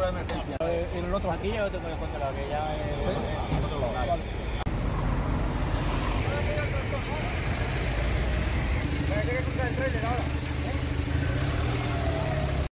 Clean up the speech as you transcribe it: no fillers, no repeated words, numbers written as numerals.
cobertura de emergencia. En el otro. Aquí ya lo tengo controlado, que ya es otro lado. Vale.